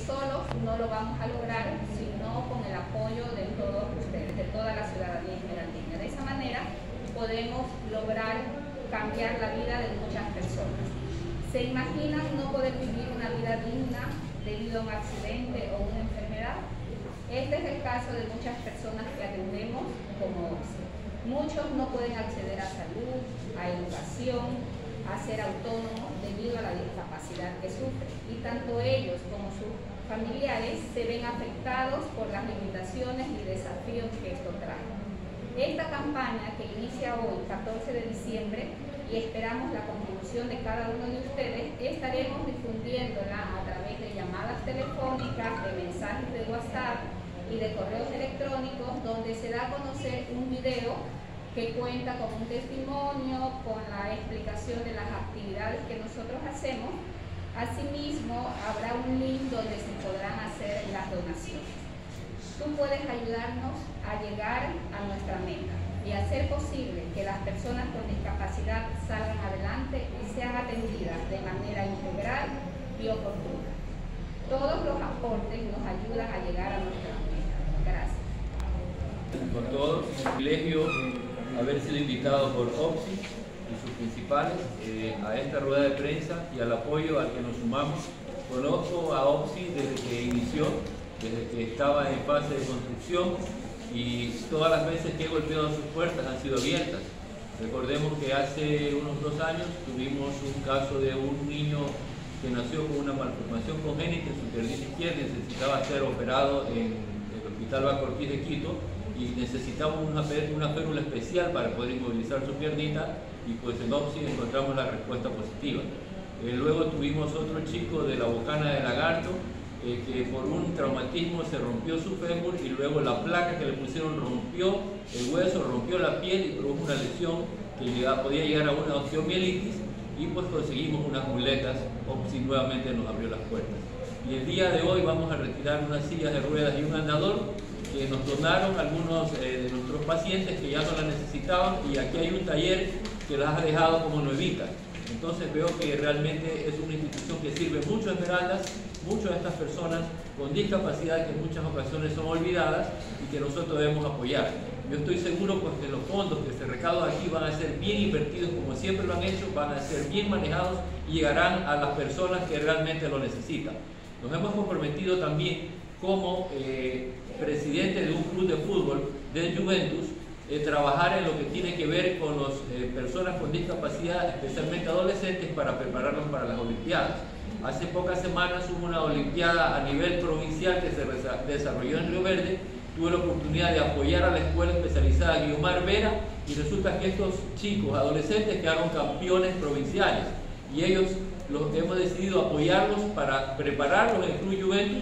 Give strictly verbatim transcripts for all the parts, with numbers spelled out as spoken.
solos no lo vamos a lograr, sino con el apoyo de todos ustedes, de toda la ciudadanía esmeraldina. De esa manera podemos lograr cambiar la vida de muchas personas. ¿Se imaginan no poder vivir una vida digna debido a un accidente o una enfermedad? Este es el caso de muchas personas que atendemos como O P S I. Muchos no pueden acceder a salud, a educación, a ser autónomos debido a la discapacidad que sufren, y tanto ellos como sus familiares se ven afectados por las limitaciones y desafíos que esto trae. Esta campaña, que inicia hoy, catorce de diciembre, y esperamos la contribución de cada uno de ustedes, estaremos difundiéndola a través de llamadas telefónicas, de mensajes de WhatsApp y de correos electrónicos, donde se da a conocer un video que cuenta con un testimonio, con la explicación de las actividades que nosotros hacemos. Asimismo, habrá un link donde se podrán hacer las donaciones. Tú puedes ayudarnos a llegar a nuestra meta y hacer posible que las personas con discapacidad salgan adelante y sean atendidas de manera integral y oportuna. Todos los aportes nos ayudan a llegar a nuestra meta. Gracias. Con todos, un privilegio haber sido invitado por O P S I y sus principales eh, a esta rueda de prensa y al apoyo al que nos sumamos. Conozco a O P S I desde que inició, desde que estaba en fase de construcción, y todas las veces que he golpeado sus puertas han sido abiertas. Recordemos que hace unos dos años tuvimos un caso de un niño que nació con una malformación congénita en su piernita izquierda y necesitaba ser operado en el Hospital Baco Ortiz de Quito, y necesitamos una, una férula especial para poder inmovilizar su piernita, y pues en O P S I encontramos la respuesta positiva. Eh, luego tuvimos otro chico de la Bocana de Lagarto, eh, que por un traumatismo se rompió su fémur, y luego la placa que le pusieron rompió el hueso, rompió la piel y produjo una lesión que llegaba, podía llegar a una osteomielitis, y pues conseguimos unas muletas. O P S I nuevamente nos abrió las puertas. Y el día de hoy vamos a retirar unas sillas de ruedas y un andador que nos donaron algunos eh, de nuestros pacientes que ya no la necesitaban, y aquí hay un taller que las ha dejado como nuevitas. Entonces veo que realmente es una institución que sirve mucho a Esmeraldas, mucho a estas personas con discapacidad que en muchas ocasiones son olvidadas y que nosotros debemos apoyar. Yo estoy seguro pues que los fondos que se recaudan aquí van a ser bien invertidos como siempre lo han hecho, van a ser bien manejados y llegarán a las personas que realmente lo necesitan. Nos hemos comprometido también como eh, presidente de un club de fútbol del Juventus, eh, trabajar en lo que tiene que ver con las eh, personas con discapacidad, especialmente adolescentes, para prepararlos para las Olimpiadas. Hace pocas semanas hubo una Olimpiada a nivel provincial que se desarrolló en Río Verde. Tuve la oportunidad de apoyar a la escuela especializada Guiomar Vera, y resulta que estos chicos adolescentes quedaron campeones provinciales, y ellos los hemos decidido apoyarlos para prepararlos en el Club Juventus,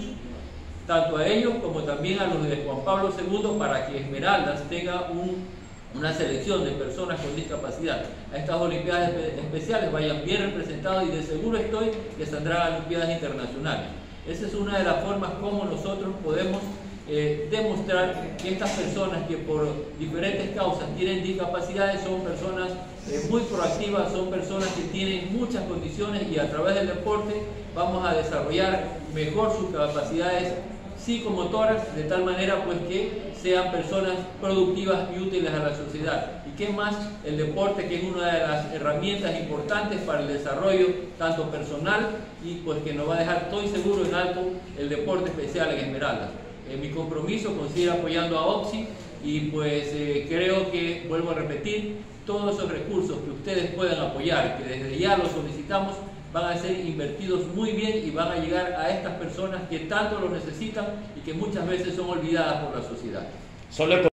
tanto a ellos como también a los de Juan Pablo segundo, para que Esmeraldas tenga un, una selección de personas con discapacidad a estas Olimpiadas especiales, vayan bien representados, y de seguro estoy que saldrán a Olimpiadas internacionales. Esa es una de las formas como nosotros podemos eh, demostrar que estas personas que por diferentes causas tienen discapacidades son personas eh, muy proactivas, son personas que tienen muchas condiciones, y a través del deporte vamos a desarrollar mejor sus capacidades psicomotoras, de tal manera pues que sean personas productivas y útiles a la sociedad. Y qué más el deporte, que es una de las herramientas importantes para el desarrollo tanto personal, y pues que nos va a dejar, estoy seguro, en alto el deporte especial en Esmeraldas. Eh, mi compromiso consiste apoyando a O P S I, y pues eh, creo que, vuelvo a repetir, todos esos recursos que ustedes puedan apoyar, que desde ya los solicitamos, van a ser invertidos muy bien y van a llegar a estas personas que tanto lo necesitan y que muchas veces son olvidadas por la sociedad. Solo